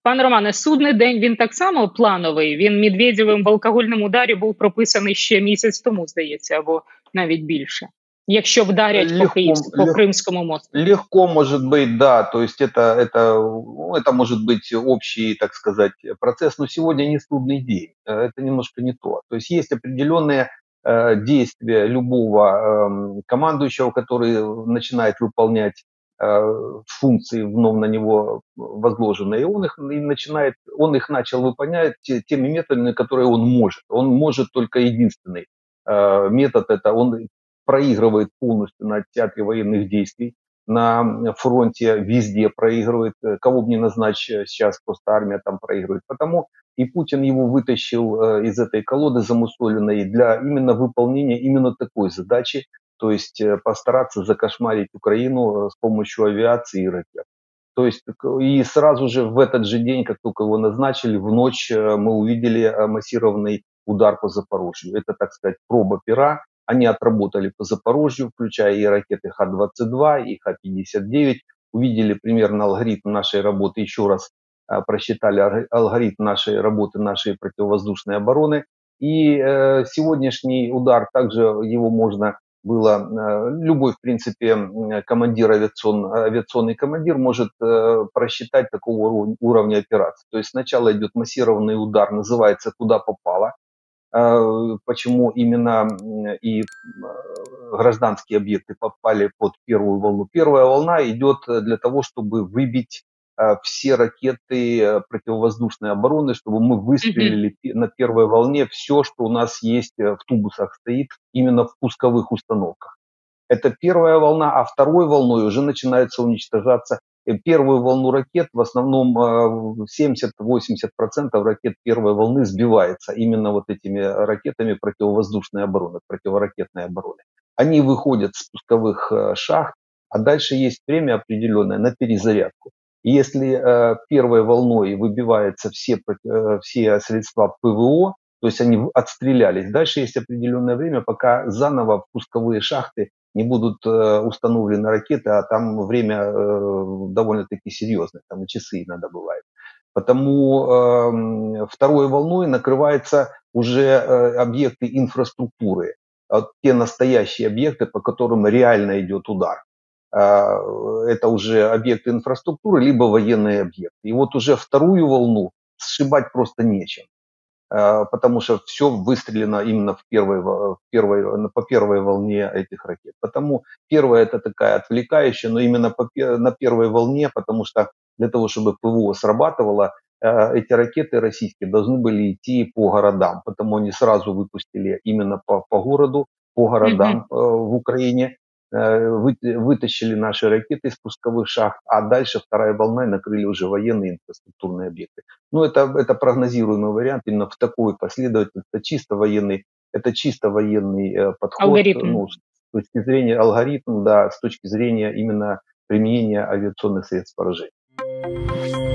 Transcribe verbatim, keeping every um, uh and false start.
Пане Романе, судний день, він так само плановий? Він Медведєвим в алкогольному ударі був прописаний ще місяць тому, здається, або навіть більше. Якщо вдарять по Легко, Київсь по лег Кримському мосту. легко может быть, да, то есть это это, ну, это может быть общий, так сказать, процесс, но сегодня не судный день, э, это немножко не то. То есть есть определенные, э, действия любого, эм, командующего, который начинает выполнять, э, функции вновь на него возложенные, и он их и начинает он их начал выполнять те теми методами, которые он может. Он может только единственный, э, метод — это он проигрывает полностью на театре военных действий, на фронте везде проигрывает, э, кого бы ни назначь, э, сейчас просто армия там проигрывает. Потому и Путин его вытащил, э, из этой колоды замусоленной для именно выполнения именно такой задачи, то есть, э, постараться закошмарить Украину, э, с помощью авиации и ракет. То есть к и сразу же в этот же день, как только его назначили, в ночь, э, мы увидели, э, массированный удар по Запорожью. Это, так сказать, проба пера. Они отработали по Запорожью, включая и ракеты Х двадцать два, и Х пятьдесят девять. Увидели примерно алгоритм нашей работы, еще раз э, просчитали алго- алгоритм нашей работы, нашей противовоздушной обороны. И э, сегодняшний удар, также его можно было, э, любой, в принципе, м, командир, авиацион, авиационный командир может э, просчитать такого уров- уровня операции. То есть сначала идет массированный удар, называется «Куда попало», э, почему именно и э, гражданские объекты попали под первую волну. Первая волна идет для того, чтобы выбить э, все ракеты э, противовоздушной обороны, чтобы мы Мгм. выстрелили на первой волне все, что у нас есть э, в тубусах стоит, именно в пусковых установках. Это первая волна, а второй волной уже начинается уничтожаться. И первую волну ракет, в основном э, семьдесят-восемьдесят процентов ракет первой волны сбивается именно вот этими ракетами противовоздушной обороны, противоракетной обороны. Они выходят с пусковых э, шахт, а дальше есть время определенное на перезарядку. И если э, первой волной выбиваются все, э, все средства ПВО, то есть они отстрелялись, дальше есть определенное время, пока заново в пусковые шахты не будут э, установлены ракеты, а там время э, довольно-таки серьезное, там и часы иногда бывает. Потому э, второй волной накрываются уже э, объекты инфраструктуры, вот те настоящие объекты, по которым реально идет удар. А, это уже объекты инфраструктуры, либо военные объекты. И вот уже вторую волну сшибать просто нечем, потому что все выстрелено именно в первой, в первой, по первой волне этих ракет. Потому первая — это такая отвлекающая, но именно по, на первой волне, потому что для того, чтобы ПВО срабатывало, э, эти ракеты российские должны были идти по городам, потому они сразу выпустили именно по, по городу, по Мгм. городам э, в Украине, э, вы, вытащили наши ракеты из пусковых шахт, а дальше вторая волна и накрыли уже военные инфраструктурные объекты. Ну, это, это прогнозируемый вариант именно в такой последовательности. Это чисто военный, это чисто военный э, подход, Алгоритм. ну, с точки зрения алгоритма, да, с точки зрения именно применения авиационных средств поражения.